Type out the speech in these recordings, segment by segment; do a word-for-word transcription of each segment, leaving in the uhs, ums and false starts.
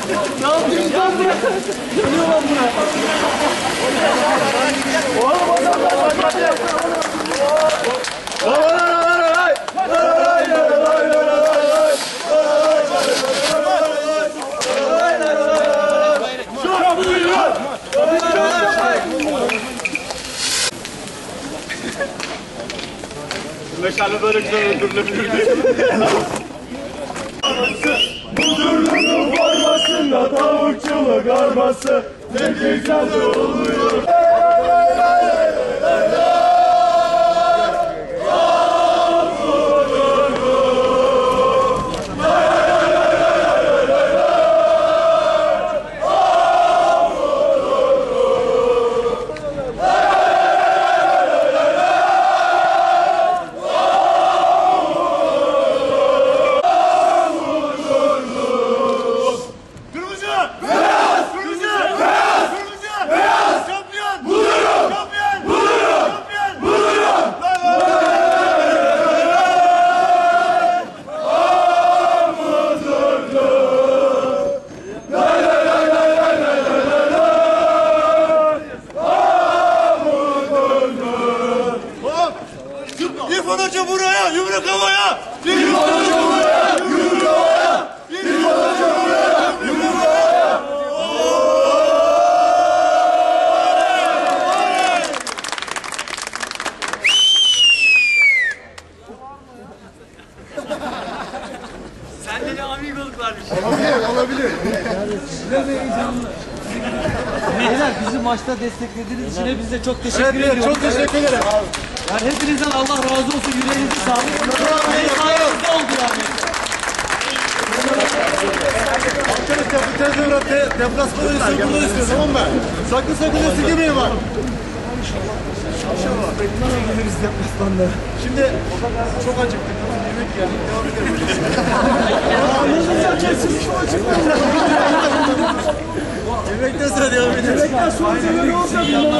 Ne yapıyorsun lan buraya? Yanıyor lan buraya. Oğlum adamlar bak hadi. Lan lan lan lan lan. Meşale böyle güzel öldürülebilirdi. Huzurlunun formasında tavukçuluk arması ne güzel oluyor. İrfan Hoca buraya, yumruk havaya! İrfan Hoca buraya, yumruk havaya! İrfan Hoca buraya, yumruk havaya! Sende de amigoluk varmış. Olabilir, olabilir. Sizler de heyecanlı. Beyler bizi maçta desteklediğiniz için hepinize çok teşekkür Evet, ediyorum. çok teşekkür ederim. Yani hepinizden Allah razı olsun. Yüreğinizi sağlık. Benim sayenizde oldu yani. Arkadaşlar bu tezgahı de, deplasmanı üstüne burada istiyor, tamam mı? Sakın sakın esirgemeyin bak. İnşallah. Geliriz deplasmanda. Şimdi çok acıktık. Yemek geldik. Devam edelim. Anladın zaten siz çok acıktınız. Yemekten sonra devam edelim. Yemekten sonra ne olacak ya?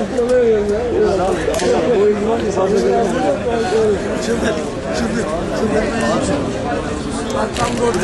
Çıldır. Çıldır. Çıldır. Tam doğru.